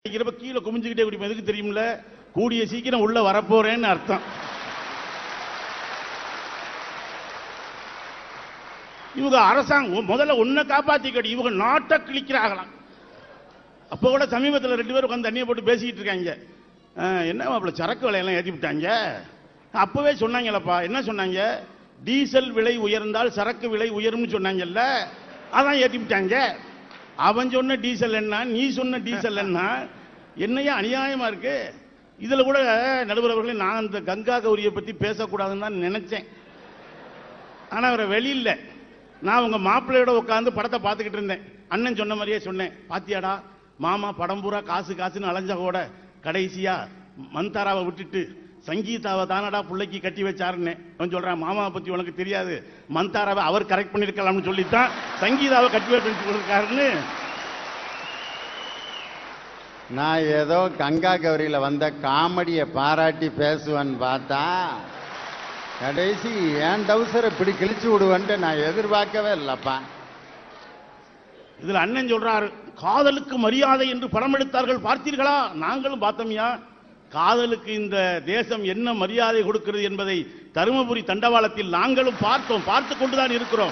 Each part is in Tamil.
கீழே குமிஞ்சுக்கிட்டே குடிப்போம். எதுக்கு தெரியுமில்ல? கூடிய சீக்கிரம் உள்ள வரப்போறேன்னு அர்த்தம். இவங்க அரசாங்கம் முதல்ல ஒன்ன காப்பாத்திக்கடி, இவங்க நாட்டை கிழிக்கிறாங்களாம். அப்ப கூட சமீபத்தில் 2 பேரும் உட்காந்து தண்ணியை போட்டு பேசிக்கிட்டு இருக்காங்க. என்ன அப்படி சரக்கு விலையெல்லாம் ஏற்றி விட்டாங்க. அப்பவே சொன்னாங்களப்பா. என்ன சொன்னாங்க? டீசல் விலை உயர்ந்தால் சரக்கு விலை உயரும்னு சொன்னாங்கல்ல, அதான் ஏற்றி விட்டாங்க. அவன் சொன்ன டீசல் என்ன, நீ சொன்ன டீசல் என்ன? என்னையா அநியாயமா இருக்கு. இதுல கூட நடுவர் அவர்களே, நான் இந்த கங்கா கௌரியை பத்தி பேசக்கூடாதுன்னு தான் நினைச்சேன். ஆனா அவரை வெளியில நான் உங்க மாப்பிள்ளையோட உட்காந்து படத்தை பார்த்துக்கிட்டு இருந்தேன். அண்ணன் சொன்ன மாதிரியே சொன்னேன். பாத்தியாடா மாமா படம் பூரா காசு காசுன்னு அலைஞ்சா கூட கடைசியா மந்தாராவை விட்டுட்டு சங்கீதாவை தானடா பிள்ளைக்கு கட்டி வச்சாருன்னு அவன் சொல்றான். மாமாவை பத்தி உனக்கு தெரியாது, மந்தாராவை அவர் கரெக்ட் பண்ணிருக்கலாம்னு சொல்லித்தான் சங்கீதாவை கட்டி வச்சிருக்காருன்னு. நான் ஏதோ கங்கா கௌரியில வந்த காமெடியை பாராட்டி பேசுவேன்னு பார்த்தா கடைசி ஏன் டவுசரை இப்படி கிழிச்சு விடுவேன்ட்டு நான் எதிர்பார்க்கவே இல்லப்பா. இதுல அண்ணன் சொல்றாரு, காதலுக்கு மரியாதை என்று படம் எடுத்தார்கள் பார்த்தீர்களா? நாங்களும் பார்த்தோம்யா. காதலுக்கு இந்த தேசம் என்ன மரியாதை கொடுக்கிறது என்பதை தருமபுரி தண்டவாளத்தில் நாங்களும் பார்த்தோம், பார்த்து கொண்டுதான் இருக்கிறோம்.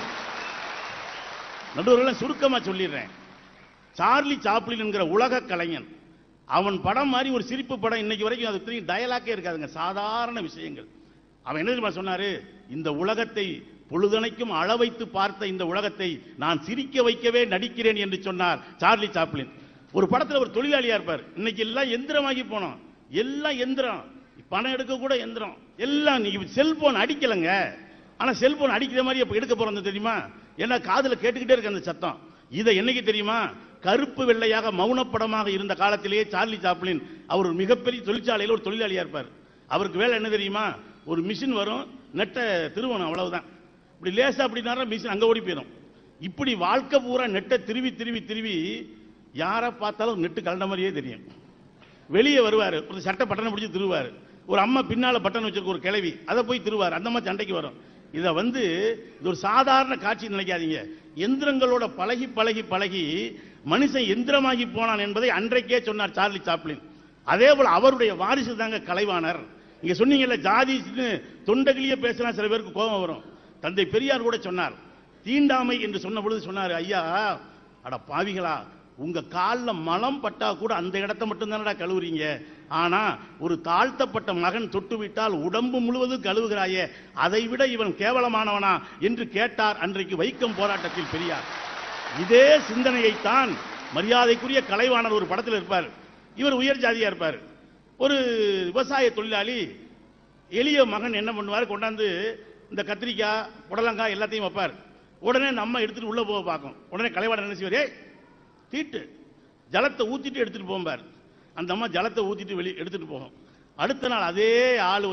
நடுவர்கள் சுருக்கமா சொல்லிடுறேன். சார்லி சாப்ளின் என்கிற உலக கலைஞன், அவன் படம் மாதிரி ஒரு சிரிப்பு படம் இன்னைக்கு வரைக்கும் அது டயலாக்கே இருக்காதுங்க, சாதாரண விஷயங்கள். அவன் என்ன தெரியுமா சொன்னாரு? இந்த உலகத்தை பொழுதனைக்கும் அள வைத்து பார்த்த இந்த உலகத்தை நான் சிரிக்க வைக்கவே நடிக்கிறேன் என்று சொன்னார் சார்லி சாப்ளின். ஒரு படத்தில் ஒரு தொழிலாளியா இருப்பார். இன்னைக்கு எல்லாம் எந்திரமாகி போனோம், எல்லாம் எந்திரம், பணம் எடுக்க கூட எந்திரம், எல்லாம் நீங்க செல்போன் அடிக்கலங்க. ஆனா செல்போன் அடிக்கிற மாதிரி இப்ப எடுக்க போறது தெரியுமா? ஏன்னா காதுல கேட்டுக்கிட்டே இருக்கு அந்த சத்தம். இதை என்னைக்கு தெரியுமா? கருப்பு வெள்ளையாக மௌனப்படமாக இருந்த காலத்திலேயே சார்லி சாப்ளின் அவர் ஒரு மிகப்பெரிய தொழிற்சாலையில் ஒரு தொழிலாளியா இருப்பார். அவருக்கு வேலை என்ன தெரியுமா? ஒரு மிஷின் வரும், நெட்டை திருவணும், அவ்வளவுதான். இப்படி லேசா அப்படின்னா மிஷின் அங்க ஓடி போயிடும். இப்படி வாழ்க்கை பூரா நெட்டை திருவி திருவி திருவி யாரை பார்த்தாலும் நெட்டு கலண்ட மாதிரியே தெரியும். வெளியே வருவாரு, ஒரு சட்டை பட்டனை பிடிச்சி திருவாரு, ஒரு அம்மா பின்னால பட்டன் வச்சிருக்க ஒரு கிழவி அதை போய் திருவாரு, அந்த மாதிரி சண்டைக்கு வரும். இதை இது ஒரு சாதாரண காட்சி நினைக்காதீங்க. எந்திரங்களோட பழகி பழகி பழகி மனுஷன் எந்திரமாகி போனான் என்பதை அன்றைக்கே சொன்னார் சார்லி சாப்ளின். அதே போல அவருடைய வாரிசு தாங்க கலைவாணர். இங்க சொன்னீங்கல்ல ஜாதி தொண்டகிலேயே பேசினா சில பேருக்கு கோபம் வரும். தந்தை பெரியார் கூட சொன்னார், தீண்டாமை என்று சொன்ன பொழுது சொன்னார், ஐயா அட பாவிகளா, உங்க காலில் மலம் பட்டா கூட அந்த இடத்தை மட்டும் தானடா கழுவுறீங்க, ஆனா ஒரு தாழ்த்தப்பட்ட மகன் தொட்டு விட்டால் உடம்பு முழுவதும் கழுவுகிறாயே, அதை விட இவன் கேவலமானவனா என்று கேட்டார் அன்றைக்கு வைக்கம் போராட்டத்தில் பெரியார். இதே சிந்தனையைத்தான் மரியாதைக்குரிய கலைவாணர் ஒரு படத்தில் இருப்பார். இவர் உயர் ஜாதியா இருப்பார். ஒரு விவசாய தொழிலாளி எளிய மகன் என்ன பண்ணுவார், கொண்டாந்து இந்த கத்திரிக்காய் புடலங்காய் எல்லாத்தையும் வைப்பார். உடனே நம்ம எடுத்துட்டு உள்ள போக பார்க்கும். உடனே கலைவாணர் என்ன செய்வார், தீட்டு ஜலத்தை ஊத்திட்டு எடுத்துட்டு போம்பார். அந்த அம்மா ஜலத்தை ஊத்திட்டு வெளியே எடுத்துட்டு போகும். அடுத்த நாள் அதே ஆள்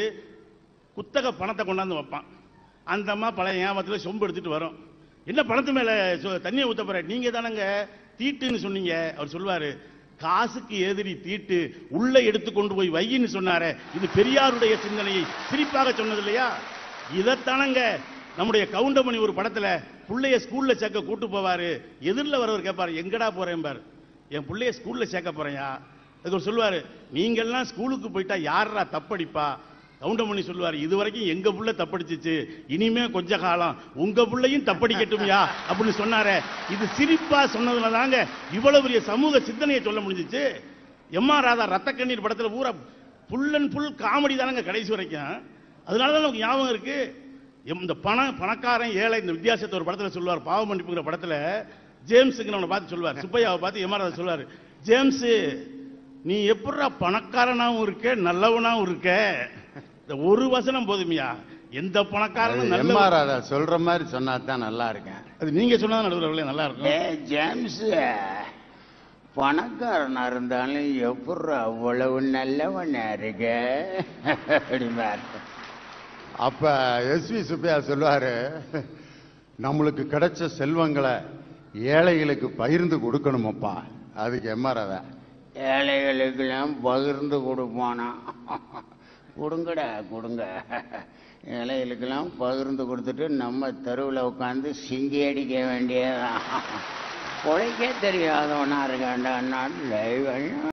குத்தக பணத்தை கொண்டாந்து வைப்பான். அந்த அம்மா பழைய ஏமாத்தில் சொம்பு எடுத்துட்டு வரும். என்ன பணத்து மேல தண்ணியை ஊத்த போற, நீங்க தானங்க தீட்டுன்னு சொன்னீங்க. அவர் சொல்வாரு, காசுக்கு எதிரி தீட்டு, உள்ள எடுத்து கொண்டு போய் வையின்னு சொன்னாரே, இது பெரியாருடைய சிந்தனையை சிரிப்பாக சொன்னது இல்லையா? இதைத்தானங்க நம்முடைய கவுண்டமணி ஒரு படத்துல புள்ளைய ஸ்கூல்ல சேர்க்க கூட்டு போவாரு. எதிரில் வரவர் கேட்பாரு, எங்கடா போறேன் பாரு, என் பிள்ளைய ஸ்கூல்ல சேர்க்க போறேயா. அதுக்கு சொல்லுவாரு, நீங்கெல்லாம் ஸ்கூலுக்கு போயிட்டா யாரா தப்படிப்பா? கவுண்டமணி சொல்லுவாரு, இதுவரைக்கும் எங்க புள்ள தப்படிச்சிச்சு, இனிமே கொஞ்ச காலம் உங்க புள்ளையும் தப்படிக்கட்டும்யா அப்படின்னு சொன்னாரே. இது சிரிப்பா சொன்னதுனாலதாங்க இவ்வளவு பெரிய சமூக சிந்தனையை சொல்ல முடிஞ்சிச்சு. எம்.ஆர். ராதா ரத்த கண்ணீர் படத்துல பூரா புல் அண்ட் புல் காமெடி தானங்க கடைசி வரைக்கும். அதனாலதான் நமக்கு ஞாபகம் இருக்கு. இந்த பணக்காரன் ஏழை இந்த வித்தியாசத்தை ஒரு படத்துல சொல்லுவார், பாவ மன்னிப்புங்கிற படத்துல ஜேம்ஸுக்கு அவனை பார்த்து சொல்லுவார், சுப்பையாவை பார்த்து எம்.ஆர். ராதா சொல்லுவாரு, ஜேம்ஸ் நீ எப்படா பணக்காரனாவும் இருக்க நல்லவனாவும் இருக்க, ஒரு வசனம் போதுமியா, எந்த பணக்காரனும் எம்.ஆர். ராதா சொல்ற மாதிரி சொன்னா தான் நல்லா இருக்கேன். அது நீங்க சொன்னா நடுவர்களே நல்லா இருக்கும். ஜேம்ஸ் பணக்காரனா இருந்தாலும் எப்படி அவ்வளவு நல்லவனா இருக்க அப்படிம்பார். அப்ப எஸ்.வி. சுப்பையா சொல்லுவாரு, நம்மளுக்கு கிடைச்ச செல்வங்களை ஏழைகளுக்கு பகிர்ந்து கொடுக்கணுமப்பா. அதுக்கு எம்.ஆர். ராதா, ஏழைகளுக்கெல்லாம் பகிர்ந்து கொடுப்பானா? கொடுங்கடா கொடுங்க, ஏழைகளுக்கெல்லாம் பகிர்ந்து கொடுத்துட்டு நம்ம தெருவில் உட்காந்து சிங்கி அடிக்க வேண்டியதான். உழைக்க தெரியாதவனா இருக்காண்டா.